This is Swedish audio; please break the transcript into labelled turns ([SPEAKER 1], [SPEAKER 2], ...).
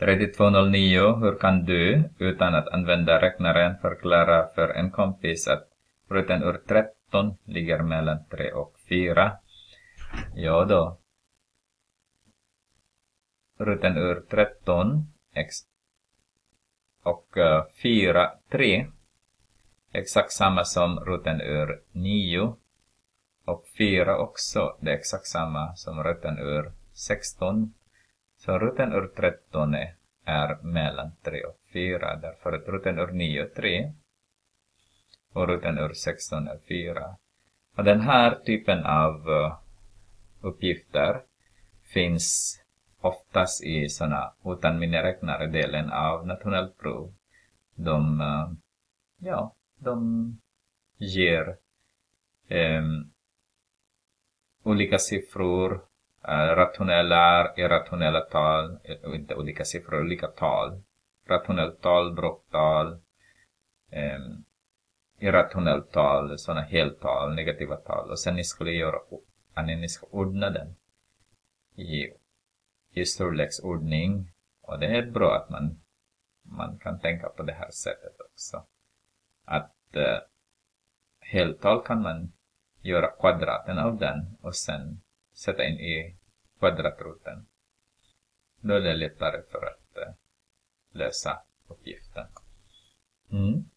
[SPEAKER 1] 3209. Hur kan du, utan att använda räknaren, förklara för en kompis att roten ur 13 ligger mellan 3 och 4? Ja då. Roten ur 13 och 4, 3. Exakt samma som roten ur 9. Och 4 också. Det är exakt samma som roten ur 16. Så roten ur 13 är mellan 3 och 4. Därför att roten ur 9 är 3. Och roten ur 16 är 4. Och den här typen av uppgifter finns oftast i sådana utan miniräknare delen av nationellt prov. De ger olika siffror, rationella, irrationella tal, inte olika siffror, olika tal. Rationellt tal, bråktal, irrationellt tal, sådana heltal, negativa tal. Och sen ni ska ordna den i storleksordning. Och det är bra att man kan tänka på det här sättet också. Att heltal kan man göra kvadraten av den och sen sätta in i kvadratroten. Då är det lättare för att lösa uppgiften.